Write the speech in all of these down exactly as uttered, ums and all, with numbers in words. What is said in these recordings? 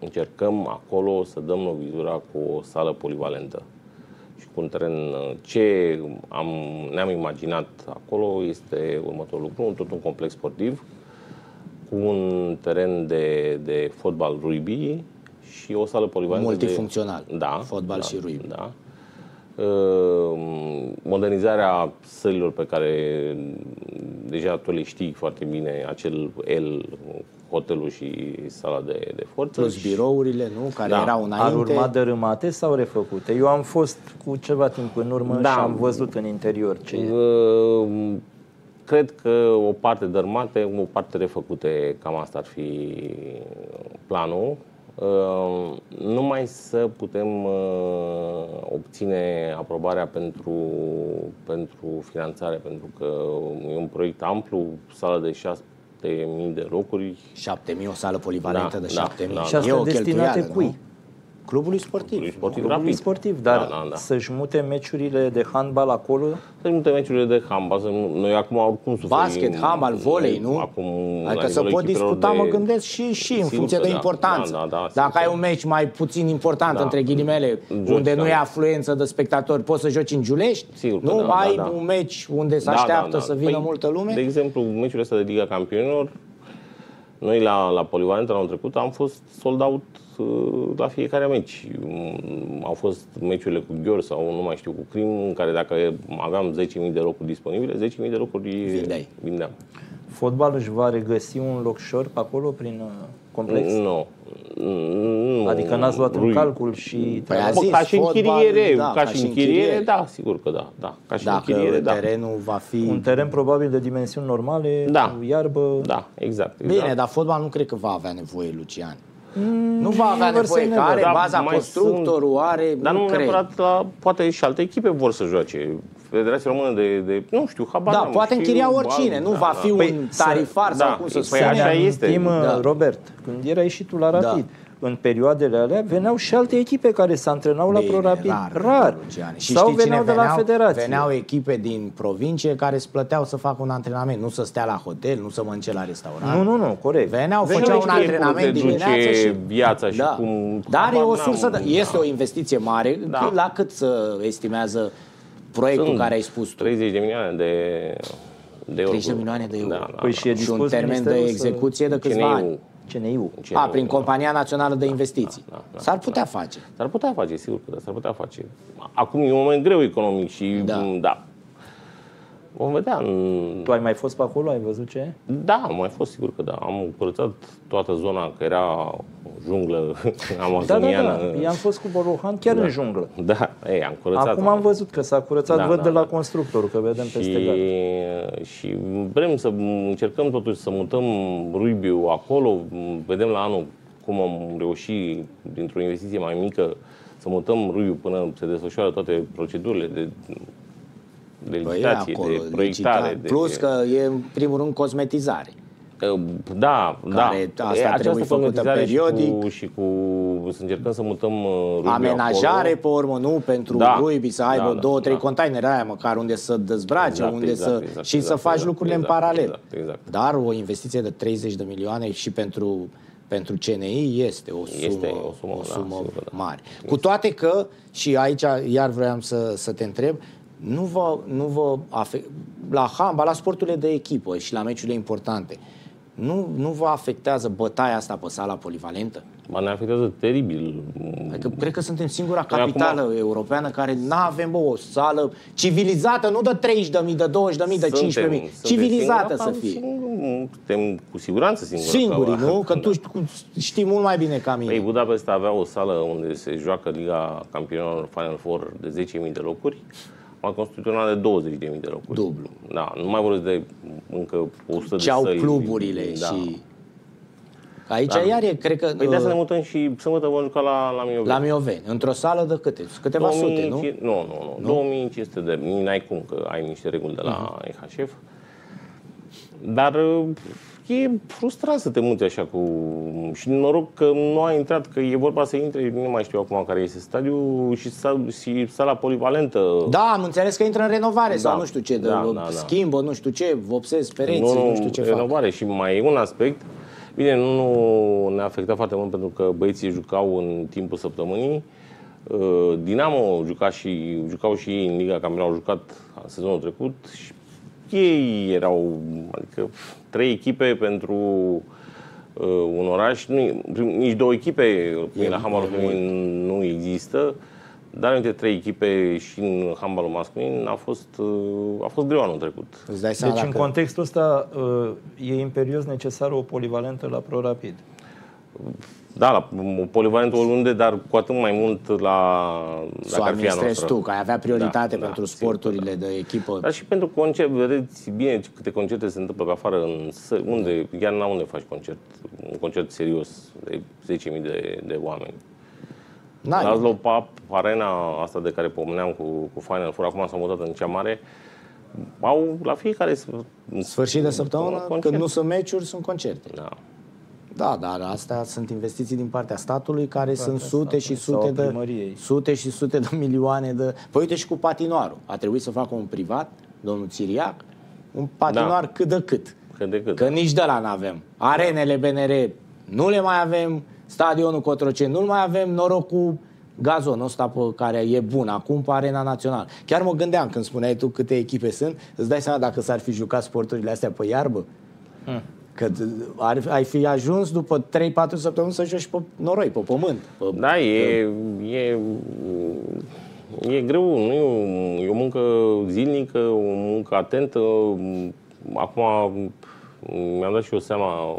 încercăm acolo să dăm lovitura cu o sală polivalentă. Și cu un teren, ce am, ne-am imaginat acolo este următorul lucru, tot un complex sportiv cu un teren de, de fotbal rugby și o sală polivalentă. Multifuncțional, de, da, fotbal da, și rugby. Da. Modernizarea sălilor pe care deja tu le știi foarte bine, acel L, hotelul și sala de, de forță. Plus birourile, nu? Care da. erau înainte. Ar urma dărâmate sau refăcute? Eu am fost cu ceva timp în urmă da. și am văzut în interior ce e. Cred că o parte dărâmate, o parte refăcute, cam asta ar fi planul. Uh, numai să putem uh, obține aprobarea pentru, pentru finanțare, pentru că e un proiect amplu, sală de șase mii de locuri. șapte mii, o sală polivalentă da, de șapte mii. Da, și asta destinate cui? Clubului sportiv. Clubului sportiv, Clubului sportiv, dar da, da, da. să-și mute meciurile de handbal acolo? Să-și mute meciurile de handbal. Să nu, noi acum oricum suferim. Basket, handbal, volei, nu? Acum, adică să pot discuta, de... mă gândesc, și, și în funcție de da, importanță. Da, da, da, Dacă ai un meci mai puțin important, da. între ghilimele, Joci, unde da. nu e afluență de spectatori, poți să joci în Giulești? Sigur nu da, ai da, da. un meci unde se da, așteaptă da, da. să vină păi, multă lume? De exemplu, meciurile astea de Liga Campionilor, noi la, la Polivalentă anul trecut am fost sold out la fiecare meci. Au fost meciurile cu Gheor sau nu mai știu cu Crim, în care dacă aveam zece mii de locuri disponibile, zece mii de locuri Vindeai. vindeam. Fotbalul își va regăsi un locșor pe acolo prin complex? Nu. nu. Adică n-ați luat în calcul și... Păi a zis, ca și închiriere, da, ca, ca și închiriere, da, sigur că da. da. Ca și Dacă închiriere, da. terenul va fi... Un teren probabil de dimensiuni normale, da. cu iarbă... Da, exact, exact. Bine, dar fotbal nu cred că va avea nevoie, Lucian. Mm, nu va avea nevoie, că are da, baza constructorul, are... Dar nu, nu neapărat, la, poate și alte echipe vor să joace. Federația Română de, de nu știu, habar Da, n-am, poate închiria bal, oricine, nu da, va da. fi un Păi, tarifar să, sau da, cum să păi spune. așa este. Știm, Da. Robert, când erai și tu la Rapid, da. în perioadele alea veneau și alte echipe care se antrenau la Bine, Pro Rapid. rar. rar. Și sau știi cine veneau de la Federație. Veneau echipe din provincie care îți plăteau să facă un antrenament, nu să stea la hotel, nu să mănânce la restaurant. Nu, nu, nu, corect. Veneau, făceau un antrenament dimineața și... viața și da. cum... Dar e o sursă, de... este da. o investiție mare. Da. La cât să estimează proiectul Sunt care ai spus tu? treizeci de milioane de, de euro. treizeci de milioane de euro. Da, da, Păi da. și, e Și un termen de execuție de câțiva ani. C N I-ul. A, prin Compania Națională de Investiții. Da, da, S-ar putea da. face. S-ar putea face, sigur că da, s-ar putea face. Acum e un moment greu economic și Da. da. Vom vedea. Tu ai mai fost pe acolo? Ai văzut ce e? Da, am mai fost, sigur că da. Am curățat toată zona, că era junglă Da, amazoniană. da, da. I-am fost cu Bolohan chiar Da. în junglă. Da, ei, am curățat. Acum am văzut că s-a curățat, Da, văd da, de la da. constructorul, că vedem peste gard. Și, și vrem să încercăm totuși să mutăm rugby-ul acolo. Vedem la anul cum am reușit, dintr-o investiție mai mică, să mutăm rugby-ul până se desfășoară toate procedurile de, de licitație, acolo, de proiectare. licita, plus de, că e în primul rând cosmetizare. Da, Care da. asta E, trebuie făcută periodic. Și cu, și cu să încercăm să mutăm rugby Amenajare acolo. pe urmă, nu? Pentru Da, rugby să aibă da, două, da, trei da. containere aia măcar unde să dezbrace, Exact, unde exact, să exact, și exact, să faci exact, lucrurile exact, în paralel. exact, exact. Dar o investiție de treizeci de milioane și pentru pentru C N I este o sumă, Este o sumă, o da, sumă sigur că da. mare. Cu toate că, și aici iar vreau să, să te întreb, nu vă, nu vă afect, la handbal, la sporturile de echipă și la meciurile importante, nu, nu vă afectează bătaia asta pe sala polivalentă? Mă, ne afectează teribil. Adică cred că suntem singura Noi capitală acum... europeană care nu avem o sală civilizată, nu de treizeci de mii, de douăzeci de mii, de cincisprezece mii, civilizată să fie. Suntem cu siguranță singura. Singurii, nu? Că tu știi mult mai bine ca mine. Păi Budapesta avea o sală unde se joacă Liga Campionilor Final Four de zece mii de locuri. Am construit una de douăzeci de mii de locuri. Dublu. Da, nu mai vorbesc de încă o sută Ce de au săli. cluburile Da. și... Aici Da. iar e, cred că... Păi de asta ne mutăm și sâmbătă vom juca la, la Mioveni. La Mioveni. Într-o sală de câte? Câteva sute, nu? Nu, nu, nu. nu? două mii cinci sute de... N-ai cum, că ai niște reguli de la uh-huh. E H F. Dar e frustrant să te muți așa cu... Și noroc că nu a intrat, că e vorba să intre, nu mai știu acum care este stadiul, și, sal, și sala polivalentă. Da, am înțeles că intră în renovare, da. sau nu știu ce, de da, da, schimbă, da. nu știu ce, vopsesc pereții, nu, nu știu ce fac. renovare. Și mai e un aspect, Bine, nu ne-a afectat foarte mult pentru că băieții jucau în timpul săptămânii. Dinamo juca și, jucau și ei în Liga Campionilor, au jucat sezonul trecut și ei erau, adică trei echipe pentru uh, un oraș, nu, nici două echipe e, la handbalul feminin nu există, dar între trei echipe și în handbalul masculin a fost, uh, a fost greu anul trecut. Deci dacă... în contextul ăsta uh, e imperios necesară o polivalentă la ProRapid. Da, la polivalentul oriunde, dar cu atât mai mult la să o administrezi tu, că ai avea prioritate da, pentru da, sporturile sigur, da. de echipă. Dar și pentru concert, vedeți bine câte concerte se întâmplă pe afară, în, unde, chiar n unde faci concert, un concert serios de zece mii de, de oameni. Laszlo Papp, arena asta de care pomeneam cu, cu Final Four, acum s-a mutat în cea mare, au la fiecare sfârșit de săptămână, când nu sunt meciuri, sunt concerte. Da. Da, dar astea sunt investiții din partea statului care partea sunt sute și sute de, sute și sute de milioane de... Păi uite și cu patinoarul. A trebuit să facă un privat, domnul Țiriac, un patinoar da. cât de cât. Cât de cât. Că nici de la n-avem. Arenele B N R nu le mai avem, stadionul Cotroceni nu-l mai avem, noroc cu gazonul ăsta pe care e bun acum pe Arena Națională. Chiar mă gândeam când spuneai tu câte echipe sunt, îți dai seama dacă s-ar fi jucat sporturile astea pe iarbă? Hmm. Că ar, ai fi ajuns după trei patru săptămâni să joci pe noroi, pe pământ. Pe, da, e, e, e greu, nu e o, e o muncă zilnică, o muncă atentă. Acum mi-am dat și eu seama,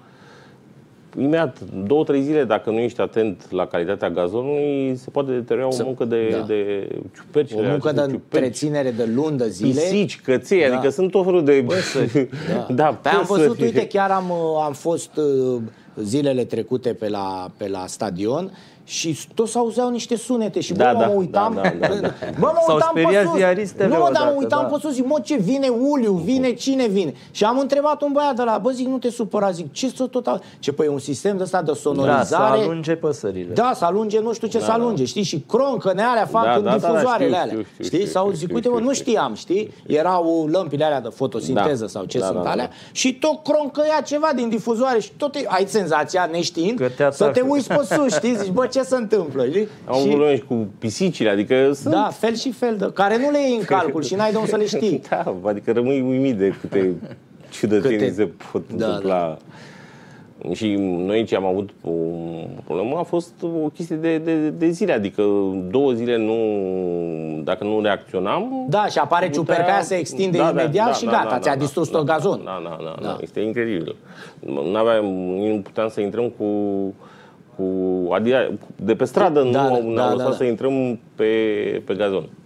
imediat, două, trei zile, dacă nu ești atent la calitatea gazonului, se poate deteriora o muncă de, da. de ciuperci. O muncă de întreținere de luni, de zile. Pisici, căței, da. Adică sunt tot felul de... Păsări. Da. Da, păi am văzut, uite, chiar am, am fost zilele trecute pe la, pe la stadion și tot s-auzeau niște sunete și da, bă, da, mă uitam, da, da, da, da. bă, mă uitam pe sus, nu mă, dar mă uitam da. pe sus, zic, mă, ce vine Uliu, vine cine vine? Și am întrebat un băiat de la, bă, zic, nu te supăra, zic, ce să tot, ce, păi un sistem de ăsta de sonorizare. Da, să alunge păsările. Da, să alunge, nu știu ce da, să alunge, da. Știi, și croncăne alea fac da, în da, difuzoarele da, da, alea, știu, știu, știi? știu, Sau știu, zic, știu, uite, mă, știu, nu știu. știam, știi? Erau lămpile alea de fotosinteză da. sau ce da, sunt da, alea da. și tot croncăia ceva din difuzoare și tot ai senzația, neștiind, să te uiți pe sus, știi? Zici, bă, ce se întâmplă? Am și... probleme și cu pisicile, adică sunt... Da, fel și fel, de, care nu le iei în calcul și n-ai de unde să le știi. Da, adică rămâi uimit de câte ciudățenii câte... se pot da, întâmpla. Da. Și noi ce am avut o problemă a fost o chestie de, de, de zile, adică două zile nu, dacă nu reacționam... Da, și apare putea... ciuperca aia, se extinde da, imediat da, și da, gata, da, ți-a da, distrus da, tot da, gazon. Da, da, da, da, da, este incredibil. N-aveam, nu puteam să intrăm cu... cu, adică de pe stradă da, nu da, ne-au da, lăsat da, da. să intrăm pe, pe gazon.